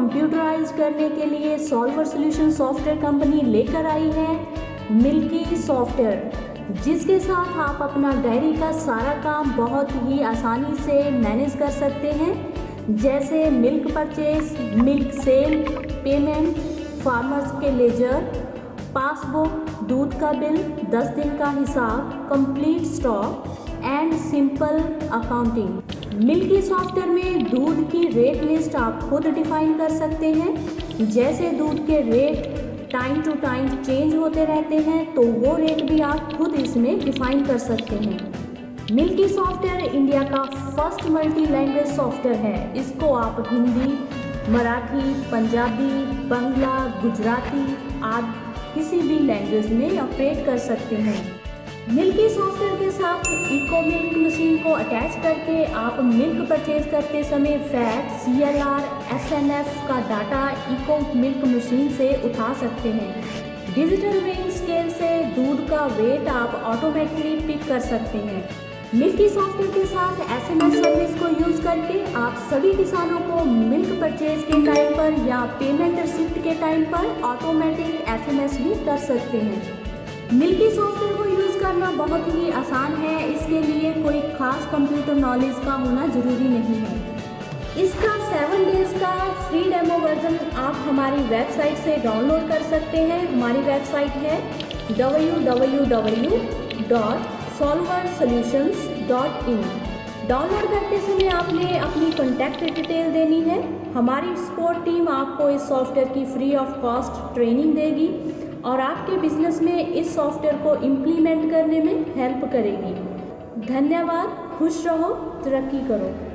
Computerise करने के लिए सॉल्वर सॉल्यूशन सॉफ्टवेयर कंपनी लेकर आई है मिल्की सॉफ्टवेयर, जिसके साथ आप अपना डायरी का सारा काम बहुत ही आसानी से मैनेज कर सकते हैं, जैसे milk purchase, milk sale, payment, farmers के लेजर, पासबुक, दूध का बिल, 10 दिन का हिसाब, complete stock and simple accounting. Milky software में दूध की रेट लिस्ट आप खुद डिफाइन कर सकते हैं। जैसे दूध के rate time to time change होते रहते हैं, तो वो रेट भी आप खुद इसमें डिफाइन कर सकते हैं। मिल्की सॉफ्टवेयर इंडिया का फर्स्ट मल्टी लैंग्वेज सॉफ्टवेयर है। इसको आप हिंदी, मराठी, पंजाबी, बंगला, गुजराती आदि किसी भी लैंग्वेज में ऑपरेट कर सकते हैं। मिल्की सॉफ्टवेयर के साथ इको मिल्क मशीन को अटैच करके आप मिल्क परचेज करते समय फैट, CLR, SNF का डाटा इको मिल्क मशीन से उठा सकते हैं। डिजिटल वेइंग स्केल से दूध का वेट आप ऑटोमेटिकली पिक कर सकते हैं। मिल्की सॉफ्टवेयर के साथ SMS सर्विस को यूज करके आप सभी किसानों को मिल्क परचेज के टाइम पर या पेमेंट रिसिप्ट के टाइम पर ऑटोमेटिक SMS भी कर सकते हैं। मिल्की सॉफ्टवेयर को यूज़ करना बहुत ही आसान है। इसके लिए कोई खास कंप्यूटर नॉलेज का होना ज़रूरी नहीं है। इसका 7 डेज़ का फ्री डेमो वर्जन आप हमारी वेबसाइट से डाउनलोड कर सकते हैं। हमारी वेबसाइट है www.solversolutions.in। डाउनलोड करते समय आपने अपनी कॉन्टैक्ट डिटेल देनी है। हमारी सपोर्ट टीम आपको इस सॉफ्टवेयर की फ्री ऑफ कॉस्ट ट्रेनिंग देगी और आपके बिजनेस में इस सॉफ्टवेयर को इम्प्लीमेंट करने में हेल्प करेगी। धन्यवाद। खुश रहो, तरक्की करो।